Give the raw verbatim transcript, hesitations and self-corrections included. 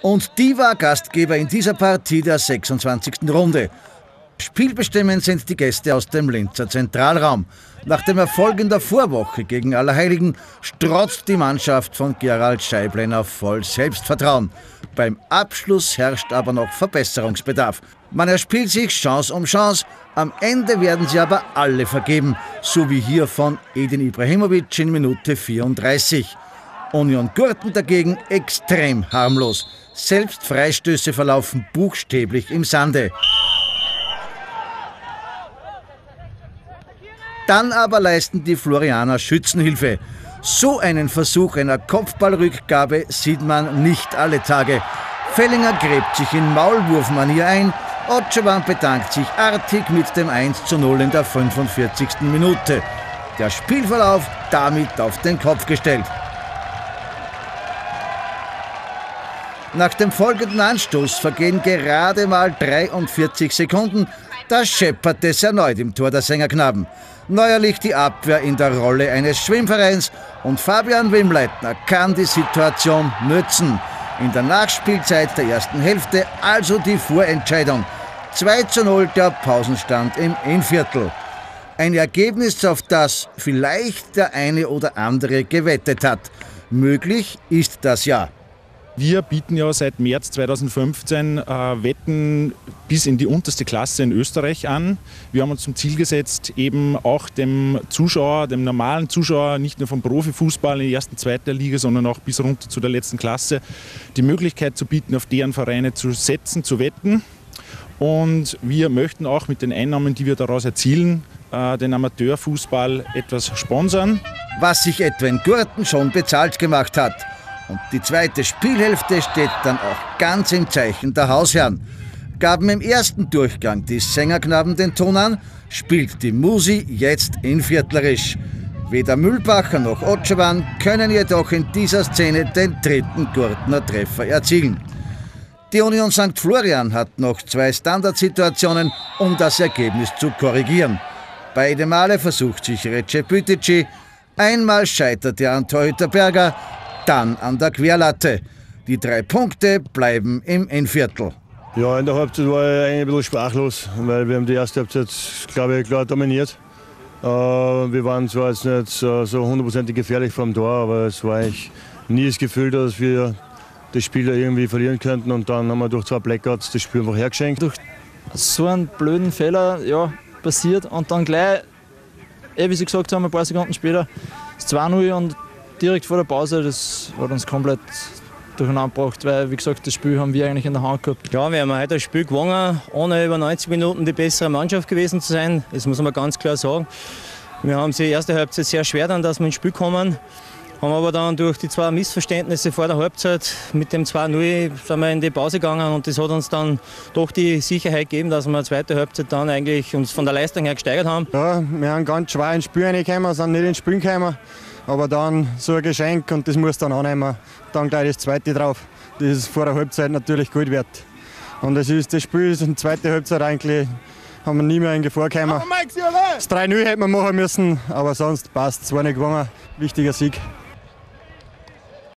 Und die war Gastgeber in dieser Partie der sechsundzwanzigsten Runde. Spielbestimmend sind die Gäste aus dem Linzer Zentralraum. Nach dem Erfolg in der Vorwoche gegen Allerheiligen strotzt die Mannschaft von Gerald Scheiblener voll Selbstvertrauen. Beim Abschluss herrscht aber noch Verbesserungsbedarf. Man erspielt sich Chance um Chance, am Ende werden sie aber alle vergeben, so wie hier von Edin Ibrahimovic in Minute vierunddreißig. Union Gurten dagegen extrem harmlos. Selbst Freistöße verlaufen buchstäblich im Sande. Dann aber leisten die Florianer Schützenhilfe. So einen Versuch einer Kopfballrückgabe sieht man nicht alle Tage. Fellinger gräbt sich in Maulwurfmanier ein. Otschewan bedankt sich artig mit dem eins zu null in der fünfundvierzigsten Minute. Der Spielverlauf damit auf den Kopf gestellt. Nach dem folgenden Anstoß vergehen gerade mal dreiundvierzig Sekunden. Da scheppert es erneut im Tor der Sängerknaben. Neuerlich die Abwehr in der Rolle eines Schwimmvereins und Fabian Wimleitner kann die Situation nützen. In der Nachspielzeit der ersten Hälfte also die Vorentscheidung. zwei zu null der Pausenstand im Innviertel. Ein Ergebnis, auf das vielleicht der eine oder andere gewettet hat. Möglich ist das ja. Wir bieten ja seit März zweitausendfünfzehn äh, Wetten bis in die unterste Klasse in Österreich an. Wir haben uns zum Ziel gesetzt, eben auch dem Zuschauer, dem normalen Zuschauer, nicht nur vom Profifußball in der ersten, zweiten Liga, sondern auch bis runter zu der letzten Klasse, die Möglichkeit zu bieten, auf deren Vereine zu setzen, zu wetten. Und wir möchten auch mit den Einnahmen, die wir daraus erzielen, äh, den Amateurfußball etwas sponsern. Was sich etwa in Gurten schon bezahlt gemacht hat. Und die zweite Spielhälfte steht dann auch ganz im Zeichen der Hausherren. Gaben im ersten Durchgang die Sängerknaben den Ton an, spielt die Musi jetzt inviertlerisch. Weder Mühlbacher noch Otschewan können jedoch in dieser Szene den dritten Gurtner Treffer erzielen. Die Union Sankt Florian hat noch zwei Standardsituationen, um das Ergebnis zu korrigieren. Beide Male versucht sich Recep Bütici, einmal scheitert er an Torhüter Berger, dann an der Querlatte. Die drei Punkte bleiben im Innviertel. Ja, in der Halbzeit war ich eigentlich ein bisschen sprachlos, weil wir haben die erste Halbzeit, glaube ich, klar dominiert. Äh, wir waren zwar jetzt nicht so hundertprozentig gefährlich vom Tor, aber es war eigentlich nie das Gefühl, dass wir das Spiel irgendwie verlieren könnten. Und dann haben wir durch zwei Blackouts das Spiel einfach hergeschenkt. Durch so einen blöden Fehler ja, passiert und dann gleich, eh, wie Sie gesagt haben, ein paar Sekunden später das zwei null und direkt vor der Pause, das hat uns komplett durcheinander gebracht, weil, wie gesagt, das Spiel haben wir eigentlich in der Hand gehabt. Ja, wir haben heute das Spiel gewonnen, ohne über neunzig Minuten die bessere Mannschaft gewesen zu sein. Das muss man ganz klar sagen. Wir haben sie die erste Halbzeit sehr schwer dann, dass wir ins Spiel kommen. Haben aber dann durch die zwei Missverständnisse vor der Halbzeit mit dem zwei null sind wir in die Pause gegangen und das hat uns dann doch die Sicherheit gegeben, dass wir die zweite Halbzeit dann eigentlich uns von der Leistung her gesteigert haben. Ja, wir haben ganz schwer ins Spiel reingekommen, sind nicht ins Spiel gekommen. Aber dann so ein Geschenk und das muss dann annehmen. Dann gleich das zweite drauf. Das ist vor der Halbzeit natürlich gut wert. Und das ist das Spiel, ist in der zweiten Halbzeit eigentlich, haben wir nie mehr in Gefahr gekommen. Das drei null hätten wir machen müssen, aber sonst passt es. Es war nicht gewonnen. Wichtiger Sieg.